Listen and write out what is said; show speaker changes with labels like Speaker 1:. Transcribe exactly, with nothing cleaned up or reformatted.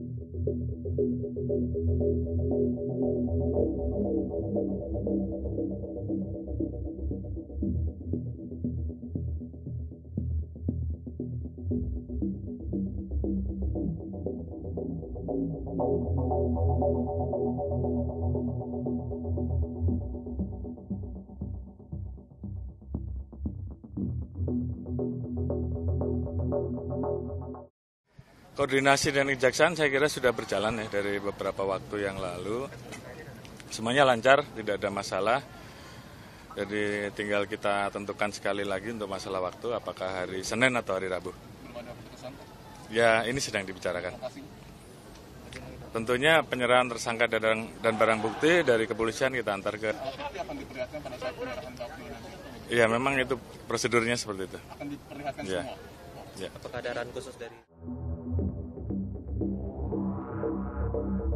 Speaker 1: Koordinasi dengan kejaksaan saya kira sudah berjalan ya dari beberapa waktu yang lalu. Semuanya lancar, tidak ada masalah. Jadi tinggal kita tentukan sekali lagi untuk masalah waktu, apakah hari Senin atau hari Rabu.
Speaker 2: Belum ada keputusan?
Speaker 1: Ya, ini sedang dibicarakan. Tentunya penyerahan tersangka dan, dan barang bukti dari kepolisian kita antar ke...
Speaker 2: Bukti akan diperlihatkan pada saat penyerahan bukti nanti?
Speaker 1: Iya, memang itu prosedurnya seperti itu.
Speaker 2: Akan diperlihatkan
Speaker 1: ya.
Speaker 2: semua?
Speaker 1: Ya.
Speaker 3: Apakah ada arahan khusus dari...